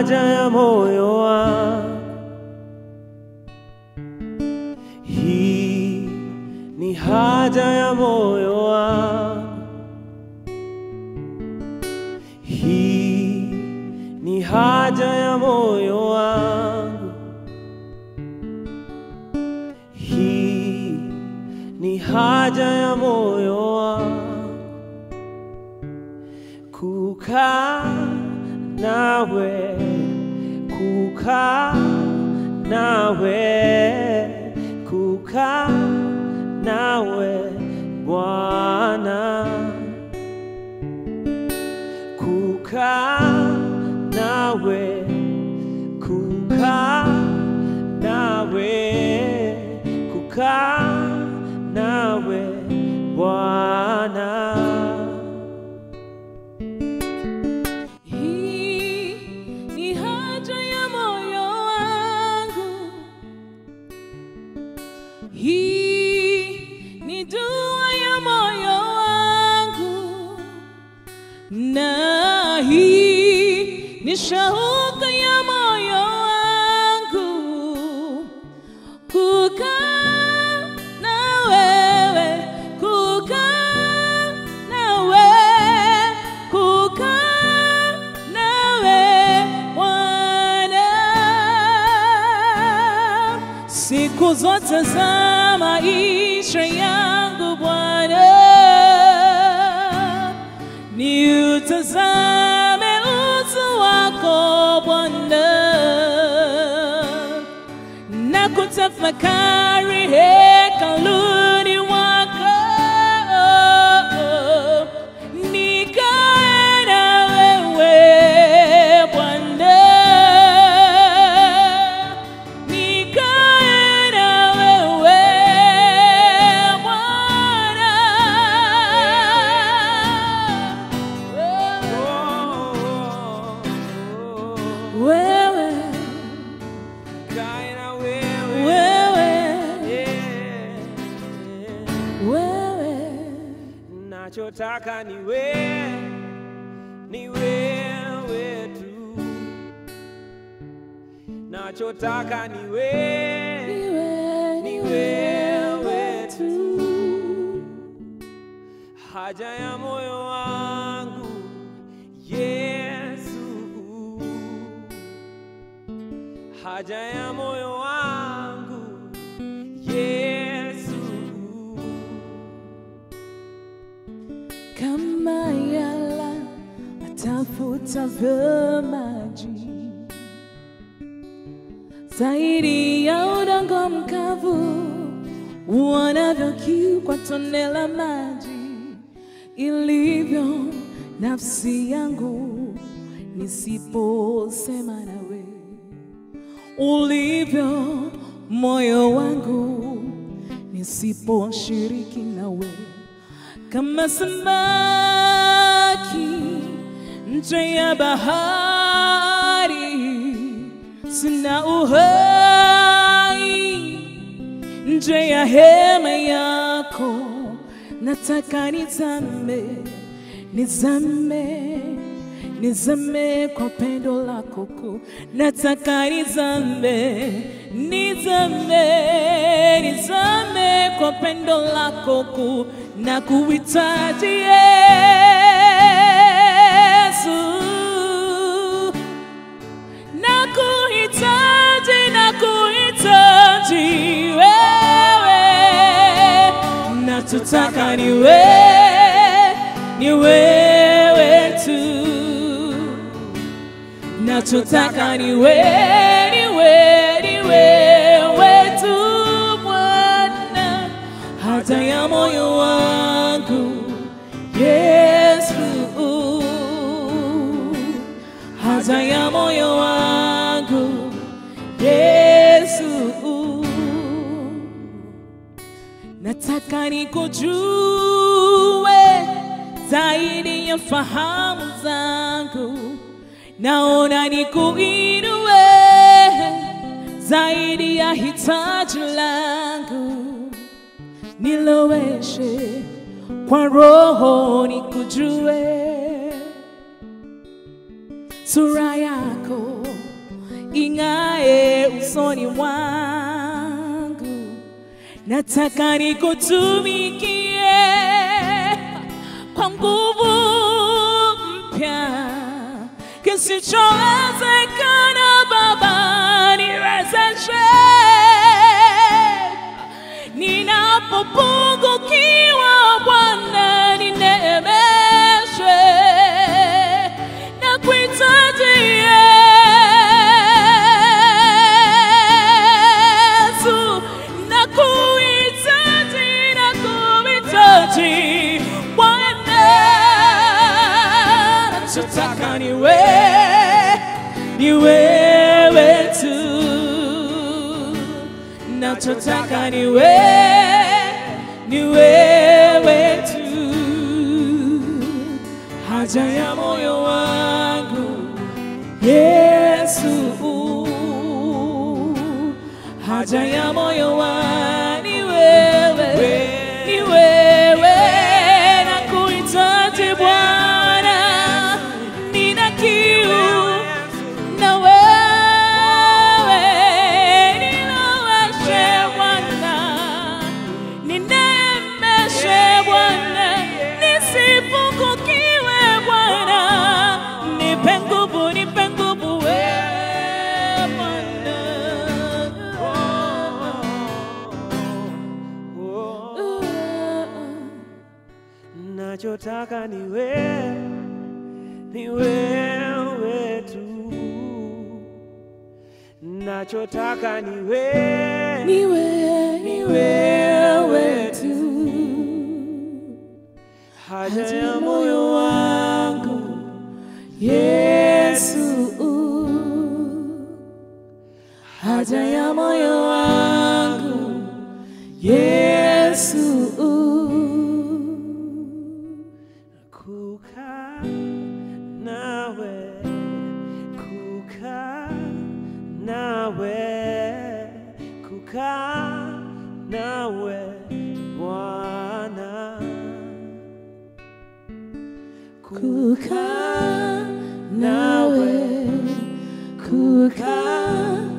haja ya moyo wangu, hii ni haja ya moyo wangu, hii ni haja ya moyo wangu, hii ni haja ya moyo wangu, kukaa nawe, kukaa nawe, kukaa nawe Bwana, kukaa nawe, kukaa nawe, kukaa nawe Bwana. Hii ni dua ya moyo wangu, na hii ni shauku ya moyo wangu, kukaa na wewe, kukaa nawe, kukaa nawe Bwana, siku zote za maisha yangu Bwana, ni utazame uso wako Bwana, na kutafakari hekaluni mwako, nikae na wewe Bwana, nikae na wewe Bwana, wewe Kae na wewe, wewe, nachotaka ni wewe, ni wewe tu, nachotaka ni wewe, ni wewe tu, haja ya moyo wangu Yesu, haja ya moyo wangu Yesu, kama yala atafutavyo maji, zaidi ya udongo mkavu uonavyo kiu kwa tone la maji, ilivyo nafsi yangu nisiposema nawe, ulivyo moyo wangu nisiposhiriki nawe, kama samaki nje ya bahari sina uhai, nje ya hema yako nataka nizame, nizame, nizame kwa pendo lako kuu, nataka nizame, nizame, nizame kwa pendo lako kuu, na kuhitaji Yesu, na kuhitaji, na kuhitaji wewe, nachotaka ni wewe, ni wewe tu, nachotaka ni wewe, ni wewe, ni wewe tu Bwana, haja ya moyo wangu Yesu, haja ya moyo wangu Yesu, nataka nikujue zaidi ya fahamu zangu, naona nikuinue zaidi ya hitaji langu, niloweshe kwa roho nikujue, sura yako moyoni mwangu, nataka nikutumikie kwa nguvu mpya. Kisichowezekana Baba niwezeshe, ninapopungukiwa Bwana nineemeshe, nakuhitaji Yesu, nakuhitaji Bwana, nachotaka ni wewe tu, nachotaka ni wewe tu, haja ya moyo wangu Yesu, haja ya moyo wangu ni wewe, ni wewe, nakuhitaji Bwana, nina kiu na wewe, niloweshe Bwana, nineemeshe Bwana, nisipungukiwe Bwana, nipe nguvu wewe Bwana. Nachotaka ni wewe tu, nachotaka ni wewe tu, haja ya moyo wangu Yesu, haja ya moyo wangu Yesu, kukaa nawe, kukaa nawe, kukaa nawe Bwana, kukaa nawe, kukaa